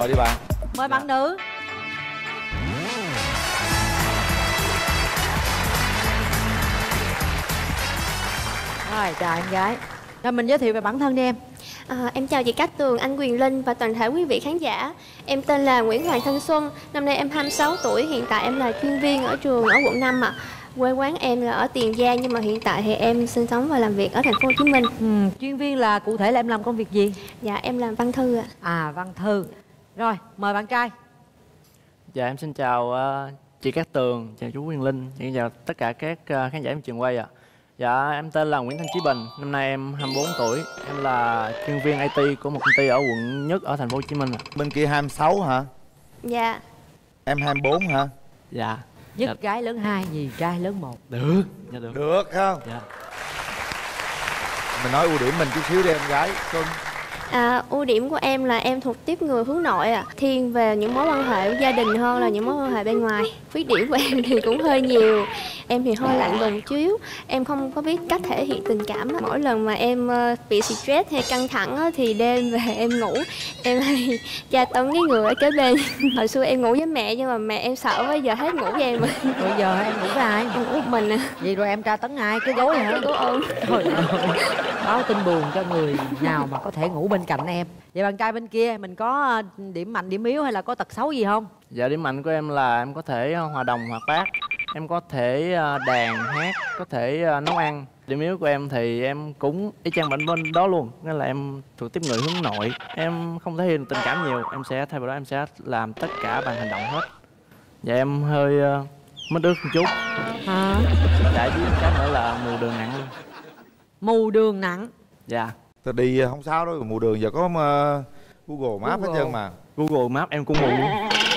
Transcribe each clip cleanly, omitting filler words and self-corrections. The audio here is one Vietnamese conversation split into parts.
Mời đi bạn. Mời bạn nữ. Rồi, chào em gái. Rồi mình giới thiệu về bản thân đi em. Em chào chị Cát Tường, anh Quyền Linh và toàn thể quý vị khán giả. Em tên là Nguyễn Hoàng Thanh Xuân, năm nay em 26 tuổi, hiện tại em là chuyên viên ở trường ở quận 5 ạ. Quê quán em là ở Tiền Giang nhưng mà hiện tại thì em sinh sống và làm việc ở thành phố Hồ Chí Minh. Chuyên viên là cụ thể là em làm công việc gì? Dạ em làm văn thư ạ. Văn thư. Rồi, mời bạn trai. Dạ em xin chào chị Cát Tường, chào chú Quyền Linh, xin chào tất cả các khán giả em trường quay ạ. Dạ em tên là Nguyễn Thanh Chí Bình, năm nay em 24 tuổi, em là chuyên viên IT của một công ty ở quận Nhất ở thành phố Hồ Chí Minh ạ. Bên kia 26 hả? Dạ. Em 24 hả? Dạ. Nhất gái lớn 2, nhì trai lớn 1. Được. Dạ được. Được không? Dạ. Mình nói ưu điểm mình chút xíu đi em gái. Xuân. Ưu điểm của em là em thuộc tiếp người hướng nội ạ, thiên về những mối quan hệ với gia đình hơn là những mối quan hệ bên ngoài. Khuyết điểm của em thì cũng hơi nhiều. Em thì hơi lạnh lùng xíu, em không có biết cách thể hiện tình cảm. Mỗi lần mà em bị stress hay căng thẳng thì đêm về em ngủ em hay tra tấn cái người ở kế bên. Hồi xưa em ngủ với mẹ nhưng mà mẹ em sợ quá, giờ hết ngủ với em. Bây giờ em ngủ với ai? Em ngủ một mình à. Vậy rồi em tra tấn ai? Cái gối hả? Của ơn. Trời ơi. Báo tin buồn cho người nào mà có thể ngủ bên cạnh em. Vậy bạn trai bên kia mình có điểm mạnh điểm yếu hay là có tật xấu gì không? Dạ điểm mạnh của em là em có thể hòa đồng hoạt bát, em có thể đàn hát, có thể nấu ăn. Điểm yếu của em thì em cũng y chang bạn bên đó luôn, nên là em thuộc tiếp người hướng nội, em không thể hiện tình cảm nhiều, em sẽ thay vào đó em sẽ làm tất cả bằng hành động hết. Dạ em hơi mất ước một chút. Hả? Dạ với cái nữa là mù đường nặng luôn. Mù đường nặng? Dạ. Tôi đi không sao đâu, mù đường giờ có Google Maps hết trơn mà. Google Maps em cũng mù luôn.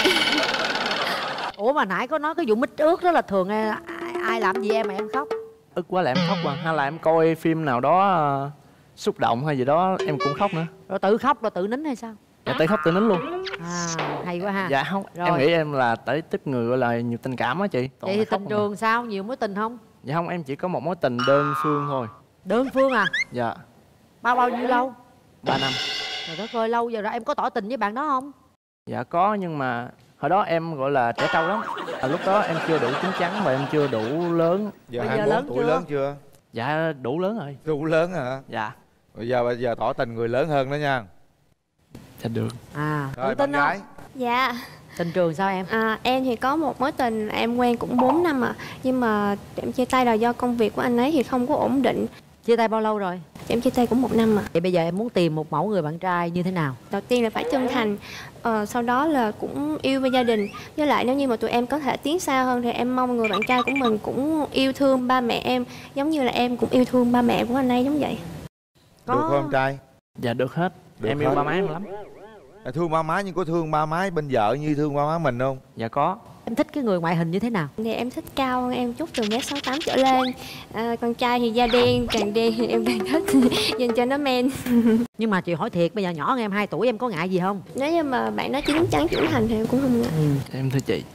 Ủa mà nãy có nói cái vụ mít ướt đó là thường ai làm gì em mà em khóc? Ức quá là em khóc mà, hay là em coi phim nào đó xúc động hay gì đó em cũng khóc nữa. Rồi tự khóc rồi tự nín hay sao? Dạ tự khóc tự nín luôn. Hay quá ha. Dạ không, rồi. Em nghĩ em là tới tiếp người gọi là nhiều tình cảm á chị. Vậy thì tình trường sao? Nhiều mối tình không? Dạ không, em chỉ có một mối tình đơn phương thôi. Đơn phương à? Dạ. Bao nhiêu lâu? 3 năm. Trời đất ơi, lâu giờ ra em có tỏ tình với bạn đó không? Dạ có, nhưng mà hồi đó em gọi là trẻ trâu lắm. Lúc đó em chưa đủ chín chắn và em chưa đủ lớn. Giờ Bây 24 giờ lớn tuổi chưa? lớn chưa? Dạ đủ lớn rồi. Đủ lớn hả? Dạ. Bây giờ tỏ tình người lớn hơn đó nha. Dạ được. Rồi tự tin bạn không? gái. Dạ. Tình trường sao em? Em thì có một mối tình em quen cũng 4 năm ạ. Nhưng mà em chia tay là do công việc của anh ấy thì không có ổn định. Chia tay bao lâu rồi? Em chia tay cũng 1 năm ạ. Vậy bây giờ em muốn tìm một mẫu người bạn trai như thế nào? Đầu tiên là phải chân thành, sau đó là cũng yêu với gia đình. Với lại nếu như mà tụi em có thể tiến xa hơn thì em mong người bạn trai của mình cũng yêu thương ba mẹ em, giống như là em cũng yêu thương ba mẹ của anh ấy giống vậy. Được không em trai? Dạ được hết. Được em hết. yêu ba má em lắm. Thương ba má nhưng có thương ba má bên vợ như thương ba má mình không? Dạ có. Em thích cái người ngoại hình như thế nào? Thì em thích cao hơn em chút, từ 1m68 trở lên. Con trai thì da đen, càng đen thì em càng thích, nhìn cho nó men. Nhưng mà chị hỏi thiệt, bây giờ nhỏ hơn em 2 tuổi em có ngại gì không? Nếu như mà bạn đó chín chắn trưởng thành thì em cũng không ngại. Em thưa chị.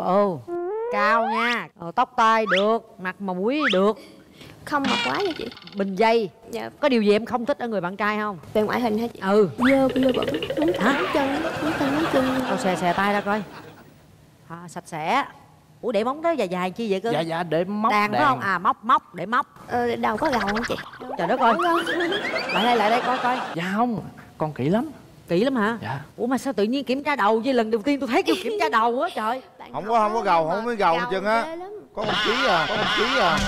Cao nha, tóc tai được, mặt mà mũi được. Không mập quá nha chị. Bình dây. Dạ. Có điều gì em không thích ở người bạn trai không? Về ngoại hình hả chị? Dơ bẩn. Đúng chân, đúng chân, đúng chân. Xòe tay ra coi. Sạch sẽ. Ủa để móng đó dài dài chi vậy cơ? Dạ để móc đàn phải không? Móc để móc. Đầu có gầu không chị? Trời đất ơi. Lại đây coi. Dạ không, con kỹ lắm. Kỹ lắm hả? Dạ. Ủa mà sao tự nhiên kiểm tra đầu chứ lần đầu tiên tôi thấy kêu kiểm tra đầu á trời. Không có gầu, không có gầu hết trơn á. Có một ký à.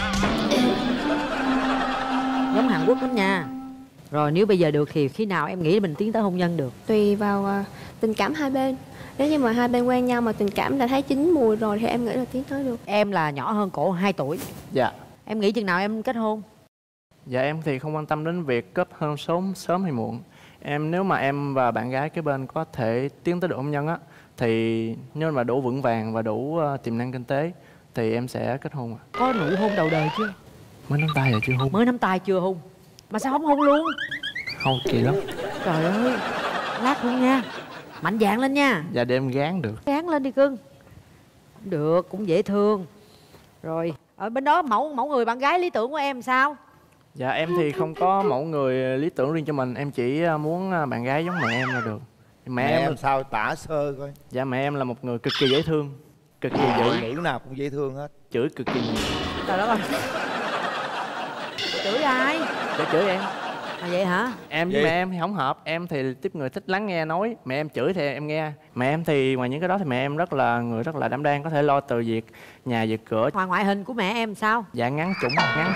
Giống Hàn Quốc lắm nha. Rồi nếu bây giờ được thì khi nào em nghĩ mình tiến tới hôn nhân được? Tùy vào tình cảm hai bên. Nếu như mà hai bên quen nhau mà tình cảm đã thấy chín mùi rồi thì em nghĩ là tiến tới được. Em là nhỏ hơn cổ 2 tuổi. Dạ. Em nghĩ chừng nào em kết hôn? Dạ em thì không quan tâm đến việc kết hôn sớm hay muộn. Nếu mà em và bạn gái cái bên có thể tiến tới được hôn nhân á, thì nếu mà đủ vững vàng và đủ tiềm năng kinh tế thì em sẽ kết hôn. Có nụ hôn đầu đời chưa? Mới nắm tay rồi chưa hôn. Mới nắm tay chưa hôn? Mà sao không hôn luôn? Không kỳ lắm. Trời ơi. Lát luôn nha. Mạnh dạn lên nha. Dạ để em gán được. Gán lên đi cưng. Cũng được, cũng dễ thương. Rồi ở bên đó mẫu người bạn gái lý tưởng của em sao? Dạ em thì không có mẫu người lý tưởng riêng cho mình. Em chỉ muốn bạn gái giống mẹ em là được. Mẹ em sao tả sơ coi. Dạ mẹ em là một người cực kỳ dễ thương, cực kỳ Phụ dữ, nữ nào cũng dễ thương hết. chửi cực kỳ nhiều. Trời đất ơi. Chửi ai? Chửi em. À vậy hả? Em với Vậy? mẹ em thì không hợp. Em thì tiếp người thích lắng nghe nói. Mẹ em chửi thì em nghe. Mẹ em thì ngoài những cái đó thì mẹ em rất là người rất là đảm đang, có thể lo từ việc nhà việc cửa. Ngoài ngoại hình của mẹ em sao? Dạ ngắn chủng.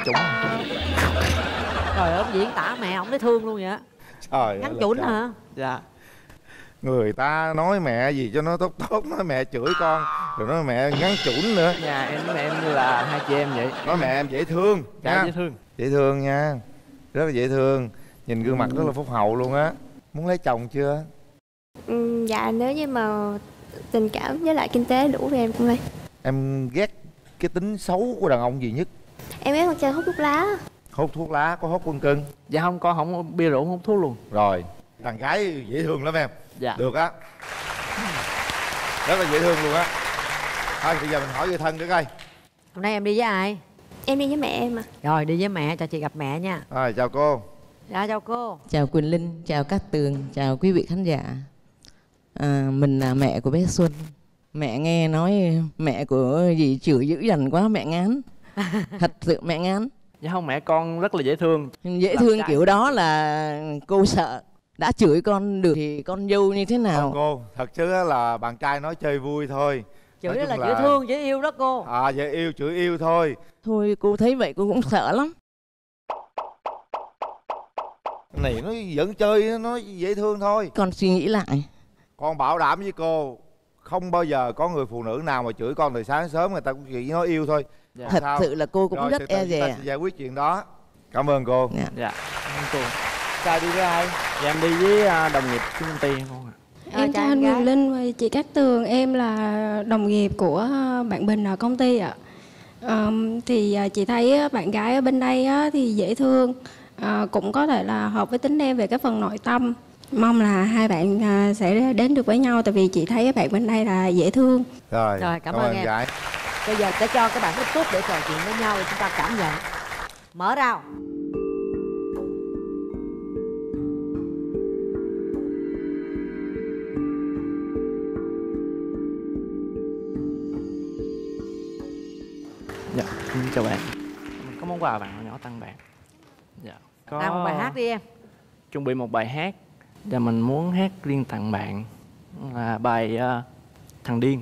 Trời ơi, ông diễn tả mẹ ông thấy thương luôn vậy. Trời Ngắn ơi là chuẩn trời. hả? Dạ. Người ta nói mẹ gì cho nó tốt tốt, nói mẹ chửi con rồi nói mẹ ngắn chủn nữa. Nhà em với mẹ em như là hai chị em vậy. Nói mẹ em dễ thương. Dạ nha. dễ thương. Dễ thương nha, rất là dễ thương. Nhìn gương mặt rất là phúc hậu luôn á. Muốn lấy chồng chưa? Dạ nếu như mà tình cảm với lại kinh tế đủ thì em cũng lấy. Em ghét cái tính xấu của đàn ông gì nhất? Em ghét con trai hút thuốc lá. Hút thuốc lá, có hút quân cưng? Dạ không, con không bia rượu, không hút thuốc luôn. Rồi, thằng gái dễ thương lắm em. Dạ. Được á, rất là dễ thương luôn á. Thôi bây giờ mình hỏi người thân nữa coi. Hôm nay em đi với ai? Em đi với mẹ em à. Rồi đi với mẹ, cho chị gặp mẹ nha. Rồi chào cô. Dạ chào cô. Chào Quỳnh Linh, chào Cát Tường, chào quý vị khán giả. Mình là mẹ của bé Xuân. Mẹ nghe nói mẹ của dì chửi dữ dằn quá, mẹ ngán. Thật sự mẹ ngán. Dạ không, mẹ con rất là dễ thương. Dễ thương kiểu đó là cô sợ. Đã chửi con được thì con dâu như thế nào? Không cô, thật chứ là bạn trai nói chơi vui thôi. Chửi Nói đó là chung chửi thương, chửi yêu đó cô. À dễ yêu, chửi yêu thôi. Thôi cô thấy vậy cô cũng sợ lắm. Cái này nó vẫn chơi, nó dễ thương thôi. Con suy nghĩ lại. Con bảo đảm với cô, không bao giờ có người phụ nữ nào mà chửi con từ sáng sớm người ta cũng chỉ nói yêu thôi. Dạ. Thật Sao? sự là cô cũng Rồi, rất từ từ e chúng dè. ta sẽ giải quyết chuyện đó. Cảm ơn cô. Dạ. Dạ. Cảm ơn cô. Sao đi với ai? Dạ em đi với đồng nghiệp của công ty con ạ. Em chào anh Quỳnh Linh và chị Cát Tường. Em là đồng nghiệp của bạn Bình ở công ty ạ. Thì chị thấy bạn gái ở bên đây thì dễ thương, cũng có thể là hợp với tính em về cái phần nội tâm. Mong là hai bạn sẽ đến được với nhau, tại vì chị thấy bạn bên đây là dễ thương. Rồi, Cảm ơn em. gái. Bây giờ sẽ cho các bạn ít phút để trò chuyện với nhau để chúng ta cảm nhận. Mở rào. Dạ, chào bạn. Có món quà bạn nhỏ tặng bạn. Dạ. Có Nào một bài hát đi em. chuẩn bị một bài hát và mình muốn hát riêng tặng bạn là bài Thằng Điên.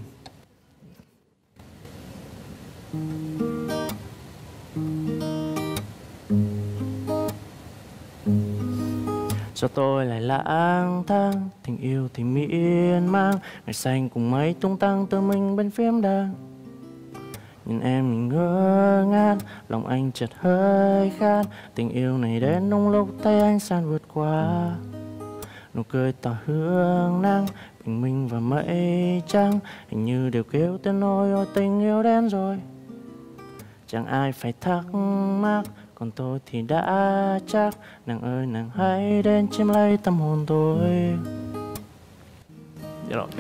Sao tôi lại lang thang, tình yêu thì miên man, ngày xanh cùng mấy tung tăng tự mình bên phía em đang. Nhìn em mình ngơ ngác, lòng anh chợt hơi khát, tình yêu này đến đúng lúc tay anh san vượt qua. Nụ cười tỏ hương nắng, bình minh và mây trắng, hình như đều kêu tên nỗi ôi tình yêu đến rồi. Chẳng ai phải thắc mắc, còn tôi thì đã chắc, nàng ơi nàng hãy đến chiếm lấy tâm hồn tôi. Dạ rồi.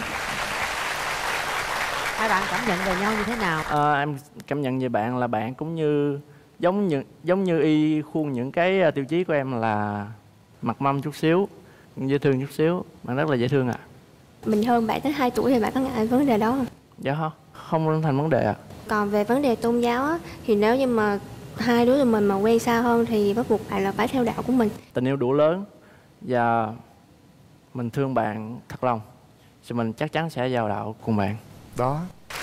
Hai bạn cảm nhận về nhau như thế nào? Em cảm nhận về bạn là bạn cũng như giống như y khuôn những cái tiêu chí của em là mặt mâm chút xíu, dễ thương chút xíu. Bạn rất là dễ thương ạ. Mình hơn bạn tới 2 tuổi thì bạn có ngại vấn đề đó không? Dạ không thành vấn đề ạ. Còn về vấn đề tôn giáo á, thì nếu như mà hai đứa tụi mình mà quen xa hơn thì bắt buộc bạn là phải theo đạo của mình. Tình yêu đủ lớn và mình thương bạn thật lòng thì mình chắc chắn sẽ vào đạo cùng bạn. Đó.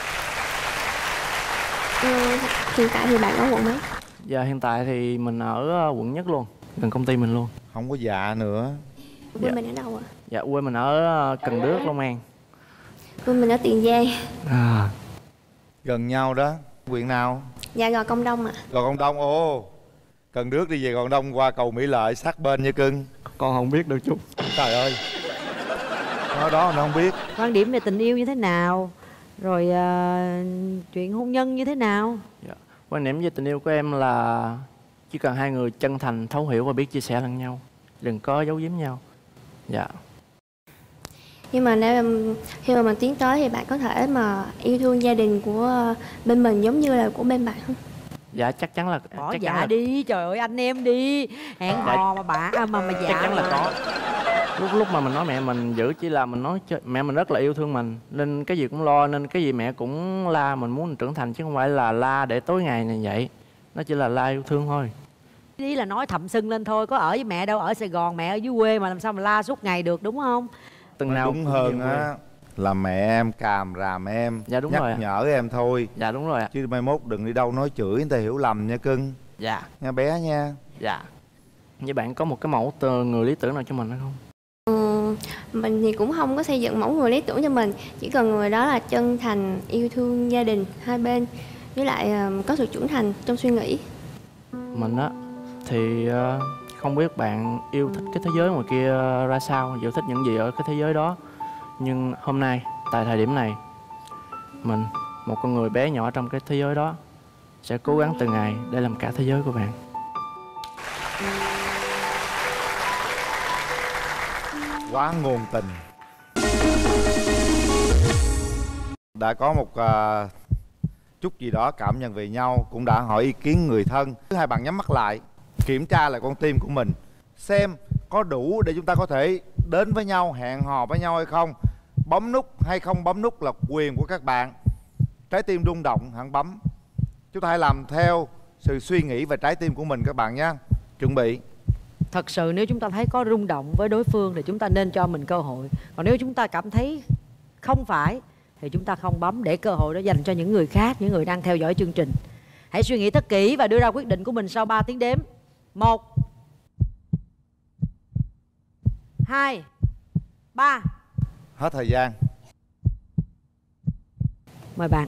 Hiện tại thì bạn ở quận mấy? Giờ hiện tại thì mình ở quận Nhất luôn, gần công ty mình luôn. Không có dạ nữa. Quê Dạ. mình ở đâu ạ? Dạ quê mình ở Cần Đước, Long An. Quê mình ở Tiền Giang. Gần nhau đó. Huyện nào? Dạ Gò Công Đông ạ. Gò Công Đông. Ồ, Cần Đước đi về Gò Công Đông qua cầu Mỹ Lợi sát bên nha cưng. Con không biết đâu chú. Trời ơi, nói đó nó không biết. Quan điểm về tình yêu như thế nào? Rồi chuyện hôn nhân như thế nào? Dạ. Quan điểm về tình yêu của em là chỉ cần hai người chân thành, thấu hiểu và biết chia sẻ lẫn nhau, đừng có giấu giếm nhau. Dạ. Nhưng mà khi mà mình tiến tới thì bạn có thể mà yêu thương gia đình của bên mình giống như là của bên bạn không? Dạ chắc chắn là Bỏ chắc dạ chắn là, đi, trời ơi anh em đi. Hẹn hò mà bà mà dạ. chắc chắn là có. Lúc mà mình nói mẹ mình dữ chỉ là mình nói mẹ mình rất là yêu thương mình, nên cái gì cũng lo, nên cái gì mẹ cũng la mình muốn mình trưởng thành, chứ không phải là la để tối ngày này vậy. Nó chỉ là la yêu thương thôi. Ý là nói thầm sưng lên thôi, có ở với mẹ đâu, ở Sài Gòn, mẹ ở dưới quê mà làm sao mà la suốt ngày được, đúng không? Từng nào đúng hơn á là mẹ em càm ràm em, dạ đúng nhắc rồi nhở em thôi. Dạ đúng rồi ạ. Chứ mai mốt đừng đi đâu nói chửi người ta hiểu lầm nha cưng. Dạ. Nha bé nha. Dạ. Vậy bạn có một cái mẫu người lý tưởng nào cho mình hay không? Mình thì cũng không có xây dựng mẫu người lý tưởng cho mình, chỉ cần người đó là chân thành, yêu thương gia đình hai bên, với lại có sự trưởng thành trong suy nghĩ. Mình á thì không biết bạn yêu thích cái thế giới ngoài kia ra sao, yêu thích những gì ở cái thế giới đó. Nhưng hôm nay, tại thời điểm này, mình, một con người bé nhỏ trong cái thế giới đó, sẽ cố gắng từng ngày để làm cả thế giới của bạn. Quá ngôn tình. Đã có một chút gì đó cảm nhận về nhau, cũng đã hỏi ý kiến người thân. Hai bạn nhắm mắt lại, kiểm tra lại con tim của mình, xem có đủ để chúng ta có thể đến với nhau, hẹn hò với nhau hay không. Bấm nút hay không bấm nút là quyền của các bạn. Trái tim rung động hẳn bấm. Chúng ta hãy làm theo sự suy nghĩ và trái tim của mình các bạn nhé. Chuẩn bị. Thật sự nếu chúng ta thấy có rung động với đối phương thì chúng ta nên cho mình cơ hội. Còn nếu chúng ta cảm thấy không phải thì chúng ta không bấm, để cơ hội đó dành cho những người khác, những người đang theo dõi chương trình. Hãy suy nghĩ thật kỹ và đưa ra quyết định của mình sau 3 tiếng đếm. 1 2 3. Hết thời gian. Mời bạn.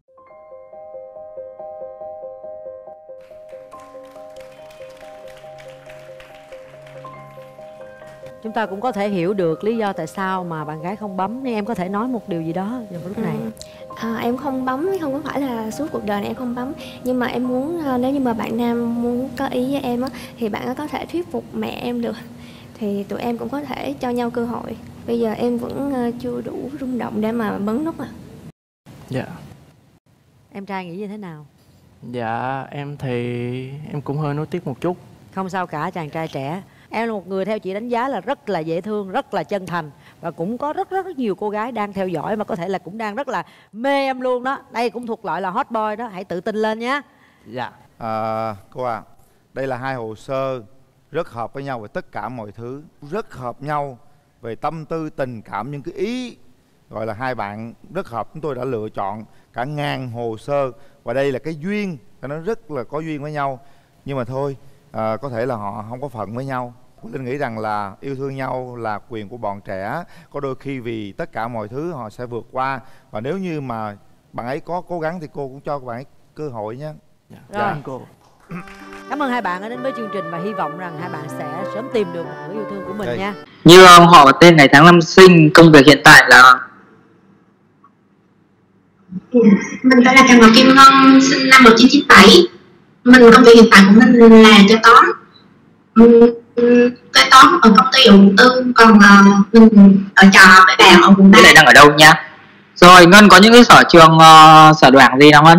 Chúng ta cũng có thể hiểu được lý do tại sao mà bạn gái không bấm. Nhưng em có thể nói một điều gì đó vào lúc này. Em không bấm, không có phải là suốt cuộc đời này em không bấm. Nhưng mà em muốn, nếu như mà bạn nam muốn có ý với em á, thì bạn có thể thuyết phục mẹ em được. Thì tụi em cũng có thể cho nhau cơ hội. Bây giờ em vẫn chưa đủ rung động để mà bấm nút. Dạ. Em trai nghĩ như thế nào? Dạ em thì em cũng hơi nuối tiếc một chút. Không sao cả chàng trai trẻ. Em là một người theo chị đánh giá là rất là dễ thương, rất là chân thành. Và cũng có rất nhiều cô gái đang theo dõi mà có thể là cũng đang rất là mê em luôn đó. Đây cũng thuộc loại là hot boy đó. Hãy tự tin lên nhé. Dạ. Cô à, đây là hai hồ sơ rất hợp với nhau về tất cả mọi thứ. Rất hợp nhau về tâm tư, tình cảm, những cái ý. Gọi là hai bạn rất hợp. Chúng tôi đã lựa chọn cả ngàn hồ sơ. Và đây là cái duyên, nó rất là có duyên với nhau. Nhưng mà thôi, có thể là họ không có phận với nhau. Linh nghĩ rằng là yêu thương nhau là quyền của bọn trẻ. Có đôi khi vì tất cả mọi thứ họ sẽ vượt qua. Và nếu như mà bạn ấy có cố gắng thì cô cũng cho bạn ấy cơ hội nhé. Dạ. Rồi. Dạ cô. Cảm ơn hai bạn đã đến với chương trình và hy vọng rằng hai bạn sẽ sớm tìm được một người yêu thương của mình nha. Như họ và tên, ngày tháng năm sinh, công việc hiện tại là... Mình tên là Trần Ngọc Kim Ngân, sinh năm 1997. Mình công việc hiện tại của mình là kế toán. Kế toán ở công ty ở quận 4, còn mình ở trọ với bạn ở quận 3. Cái này đang ở đâu nha? Rồi Ngân có những cái sở trường, sở đoản gì nào Ngân?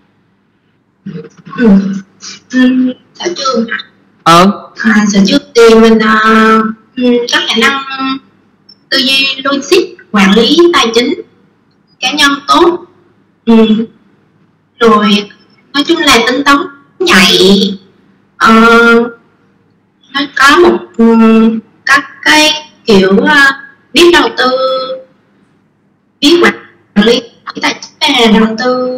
Sở trường Sở trường thì mình có khả năng tư duy logic, quản lý tài chính cá nhân tốt. Rồi nói chung là tính toán nhạy. Nó có một các cái kiểu biết đầu tư, biết quản lý tài chính và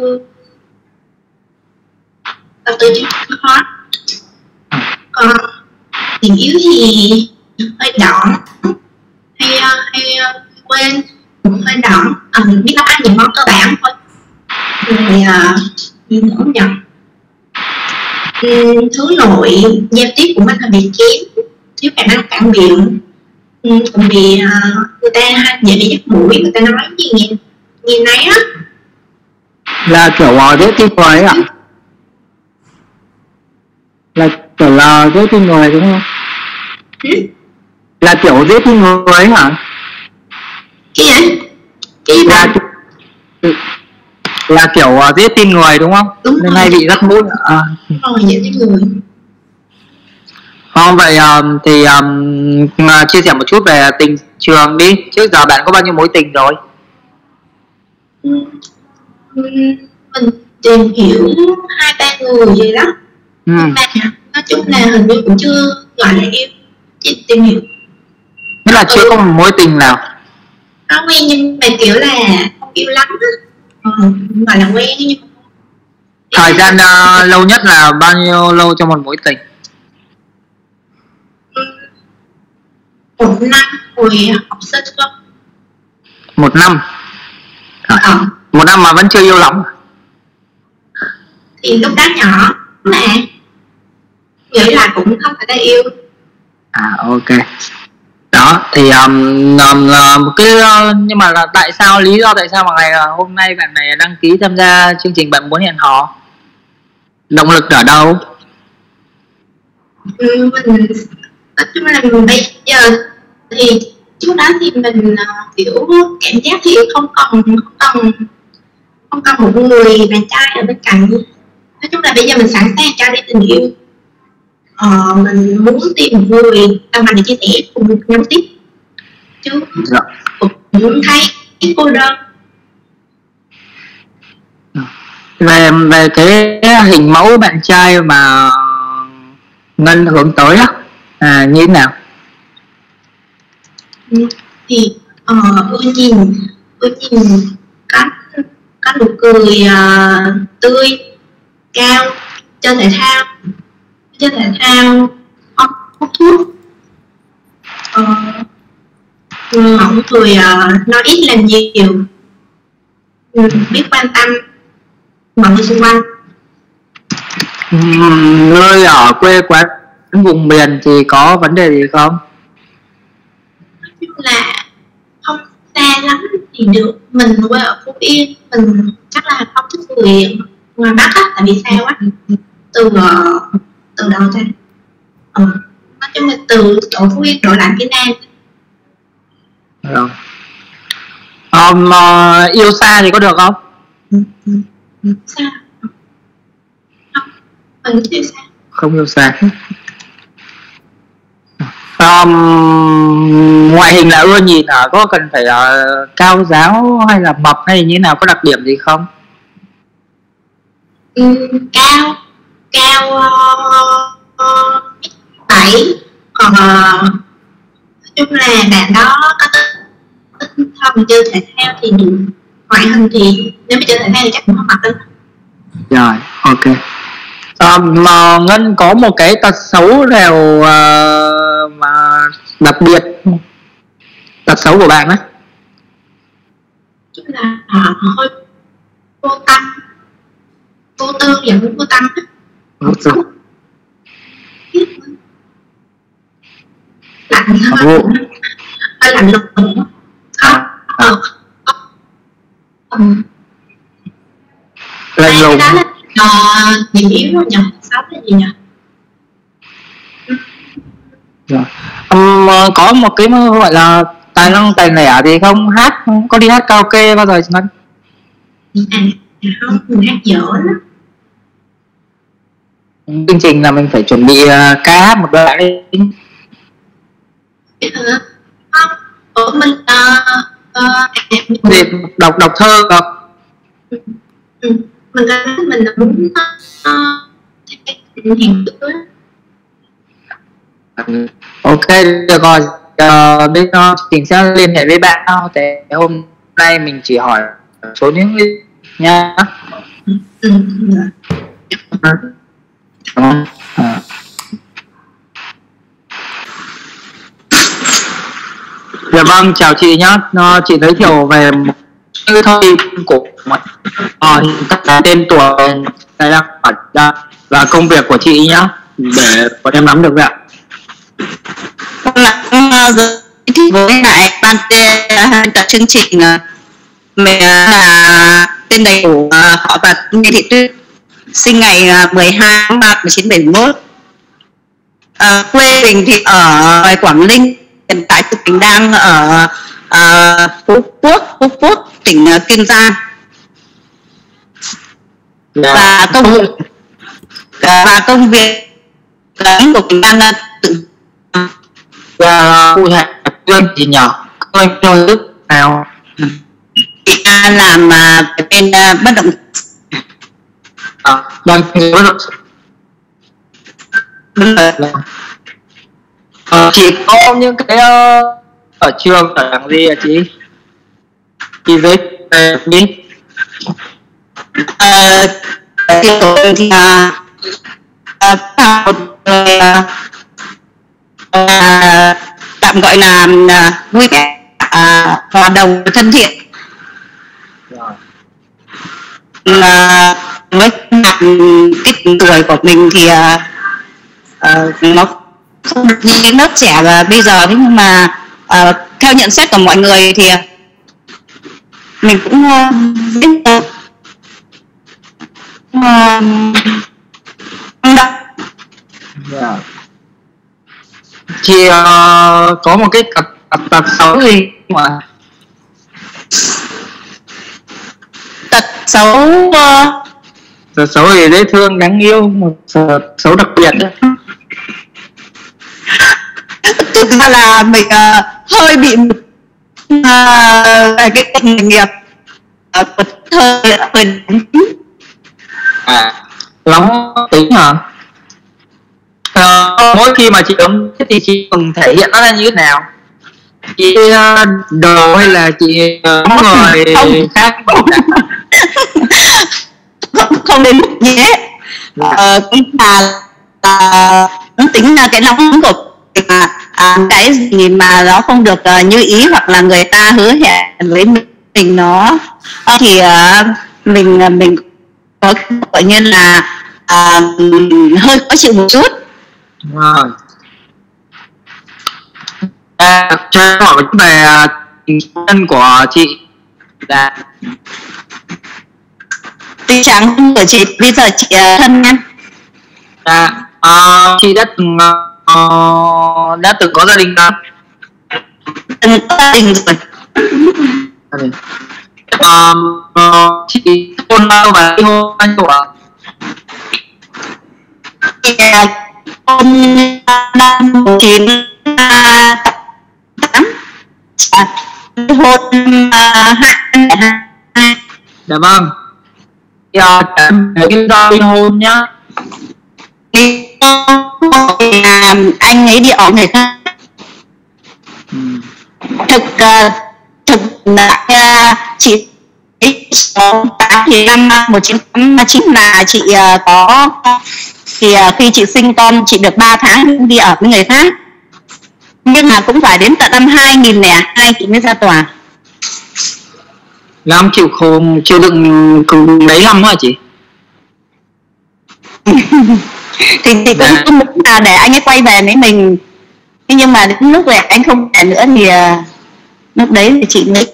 đầu tư chứng khoán. Còn điểm yếu thì hơi đỏng, hay quên, cũng hơi đỏng. Mình biết nấu ăn những món cơ bản thôi. Rồi gì nữa nhỉ? Thứ nội giao tiếp của mình là bị kém, thiếu khả năng phản biện. Còn vì người ta dễ bị dắt mũi, người ta nói gì nghe nấy á. Là kiểu dễ tin người ấy ạ? Là kiểu là dễ tin người đúng không? Là kiểu dễ tin người ấy hả? Cái gì? Cái gì bạn? Là kiểu dễ tin người đúng không? Đúng nên rồi. hay bị dắt mũi. Rồi, dễ tin người. Không, vậy chia sẻ một chút về tình trường đi. Trước giờ bạn có bao nhiêu mối tình rồi? Mình tìm hiểu 2-3 người gì đó. Nhưng mà nói chung là hình như cũng chưa gọi là yêu, chỉ tìm hiểu. Nghĩa là chưa có một mối tình nào? Nó quen nhưng mà kiểu là không yêu lắm á. Gọi là quen nhưng thời gian lâu nhất là bao nhiêu lâu trong một mối tình? 1 năm hồi học sinh cơ. 1 năm? 1 năm mà vẫn chưa yêu lắm? Thì lúc đó nhỏ mà nghĩ là cũng không phải là yêu. Ok. Đó thì nhưng mà là tại sao, lý do tại sao mà hôm nay bạn này đăng ký tham gia chương trình Bạn Muốn Hẹn Hò? Động lực ở đâu? Mình nói chung là bây giờ thì trước đó thì mình kiểu cảm giác thì không cần một người bạn trai ở bên cạnh. Nói chung là bây giờ mình sẵn sàng cho đi tình yêu. Mình muốn tìm một người tâm mình để chia sẻ cùng mình nhau tiếp, chứ cũng thấy cô đơn. Về cái hình mẫu bạn trai mà Ngân hướng tới á, như thế nào? Thì ưa nhìn có nụ cười tươi, cao, chơi thể thao, không hút thuốc, mọi người nói ít làm nhiều, biết quan tâm mọi người xung quanh. Nơi ở quê quán vùng miền thì có vấn đề gì không? Nói chung là không xa lắm thì được. Mình quê ở Phú Yên, mình chắc là không thích người ngoài Bắc á, tại vì xa quá. Từ đầu ra nói chung là từ chỗ Phú Yên đổ lại phía Nam. Rồi. Yêu xa thì có được không? Xa không, mình yêu xa. Không yêu xa. Ngoại hình là ưa nhìn hả? Có cần phải cao giáo hay là mập hay như thế nào, có đặc điểm gì không? Cao 7. Còn nói chung là bạn đó có tính thân chơi thể thao thì được. Ngoại hình thì nếu mà chơi thể thao thì chắc cũng không mặc đâu. Rồi, ok. Mà Ngân có một cái tật xấu nào mà đặc biệt, tật xấu của bạn á? Tức là hơi vô tâm, vô tư và vô tâm á. Lạnh thôi, hơi lạnh lùng. Lạnh lùng. Đó là điểm yếu rồi nhỉ? Xấu là gì nhỉ? Có một cái gọi là tài năng tài lẻ thì không? Hát, có đi hát karaoke bao giờ Ngân? Không, mình hát dở lắm. Chương trình là mình phải chuẩn bị ca hát một đoạn đi. Không, mình đọc thơ không? Mình là muốn hiện tượng. Ok, được rồi. Bên mình sẽ liên hệ với bạn sau. Thế hôm nay mình chỉ hỏi số những nha. Dạ vâng, chào chị nhá. Chị giới thiệu về một cái thông tin của tên tuổi tài năng và công việc của chị nhá, để bọn em nắm được vậy ạ. Giới thiệu với lại ban tập chương trình mình là tên đầy đủ họ và Lê Thị Tuyết, sinh ngày 12 tháng 3 1971. Quê mình thì ở Quảng Ninh, hiện tại thì mình đang ở Phú Quốc, tỉnh Kiên Giang. Và công việc Lắng của mình đang tự Và cụ thể quên gì nhỏ quên cho đức nào. chị ta làm bên bất động Đang bất động chị có những cái ở trường ở đằng gì à chị với đi thì một người tạm gọi là vui vẻ, hòa đồng, thân thiện. Với cái tuổi của mình thì nó không được như cái lớp trẻ bây giờ, thế nhưng mà theo nhận xét của mọi người thì mình cũng biết chị có một cái tật xấu gì mà tật xấu tật xấu gì dễ thương đáng yêu, một xấu đặc biệt đấy. thực ra là mình hơi bị về cái nghề nghiệp hơi nóng tính hả? Mỗi khi mà chị đóng thì chị thường thể hiện nó ra như thế nào? Chị đồ hay là chị người khác? Không đến mức như thế. Cũng tính là cái nóng của cái gì mà nó không được như ý, hoặc là người ta hứa hẹn với mình nó thì mình có gọi như là hơi khó chịu một chút. Cho hỏi về tình thân của chị là tình trạng của chị bây giờ chị thân em. Chị đã từng có gia đình không? Từng có gia đình rồi. Chị hôn bao và ly hôn bao nhiêu ạ? Chị hôn năm 1988, hôn 2002. Dạ vâng. Cái lý do ly hôn nhá. Anh ấy đi ở người khác. Thực chị thì năm 1989 là chị có, thì khi chị sinh con chị được 3 tháng đi ở với người khác, nhưng mà cũng phải đến tận năm 2002 chị mới ra tòa. Là ông chịu đựng cùng mấy năm hả chị? thì cũng muốn là để anh ấy quay về với mình, nhưng mà đến lúc này anh không về nữa thì lúc đấy thì chị mới.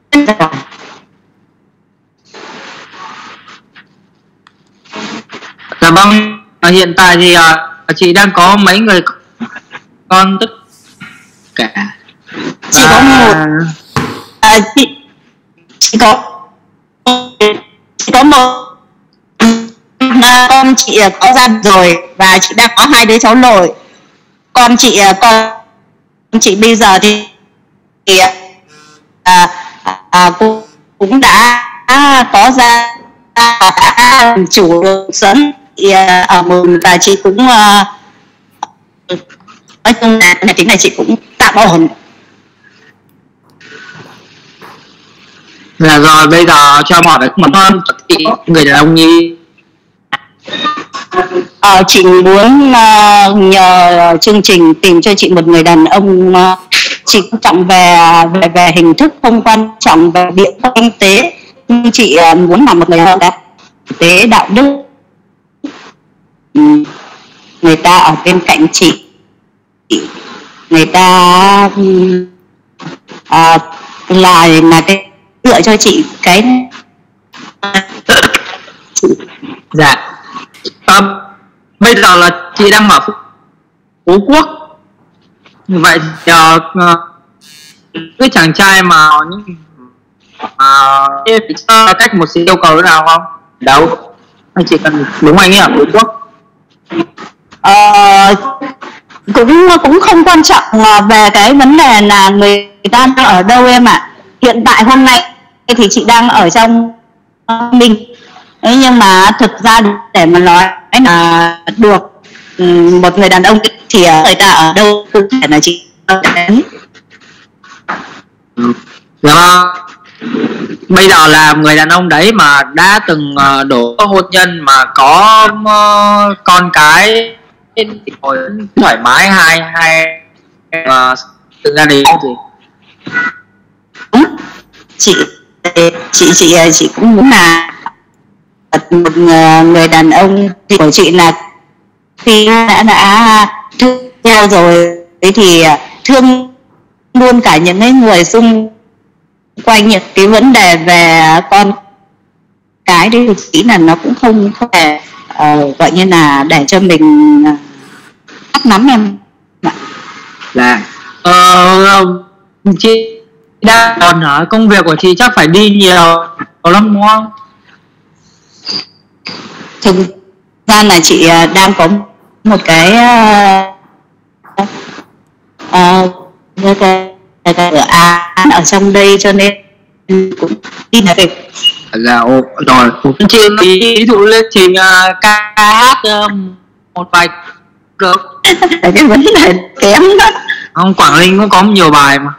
Dạ vâng, hiện tại thì chị đang có mấy người con tất cả? Chỉ có một. Chỉ có một con chị có gia đình rồi, và chị đang có 2 đứa cháu nội. Con chị bây giờ thì cũng đã có ra đã chủ sớm ở một, và chị cũng nói chung là chính là chị cũng tạm ổn. Là rồi, bây giờ cho mọi người một người đàn ông như chị muốn nhờ chương trình tìm cho chị một người đàn ông chị quan trọng về hình thức, không quan trọng về địa vị kinh tế, nhưng chị muốn làm một người đàn ông tế đạo đức. Người ta ở bên cạnh chị, người ta là cái lựa cho chị cái. Dạ. Bây giờ là chị đang ở Phú Quốc. Vậy cái chàng trai mà cách một xíu yêu cầu thế nào không? Đâu, anh chỉ cần đúng anh ấy ở Phú Quốc. Cũng không quan trọng về cái vấn đề là người ta đang ở đâu em ạ. Hiện tại hôm nay thì chị đang ở trong mình. Đấy, nhưng mà thực ra để mà nói là được một người đàn ông thì người ta ở đâu cụ thể là chị đến. Dạ. Bây giờ là người đàn ông đấy mà đã từng đổ hôn nhân mà có con cái thì hồi thoải mái hai từng gia đình không chị? Chị cũng muốn là một người đàn ông của chị là khi đã thương nhau rồi thì thương luôn cả những cái người xung quanh. Những cái vấn đề về con cái đấy thì chị là nó cũng không thể gọi như là để cho mình thắc lắm em. Là chị đang còn ở công việc của chị chắc phải đi nhiều lắm đúng không? Thực ra là chị đang có một cái ở án ở trong đây cho nên cũng đi là việc là rồi cũng chị ví dụ lên trình ca hát một bài được. cái vấn đề kém đó. Không, Quảng Ninh cũng có nhiều bài mà.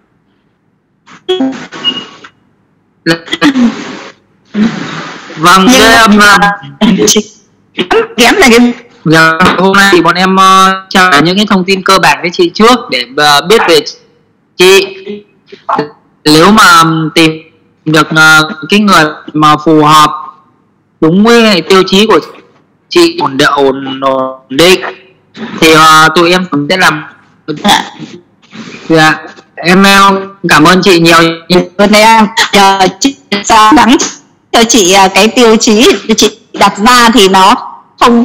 Vâng, kém là cái giờ hôm nay thì bọn em trao đổi những cái thông tin cơ bản với chị trước để biết về chị. Nếu mà tìm được cái người mà phù hợp đúng với tiêu chí của chị, ổn định thì tụi em sẽ làm. Dạ, em cảm ơn chị nhiều. Hôm nay em chị so sánh cho chị cái tiêu chí chị đặt ra thì nó không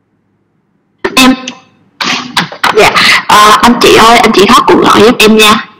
em. Dạ, anh chị ơi, anh chị thoát cuộc gọi giúp em nha.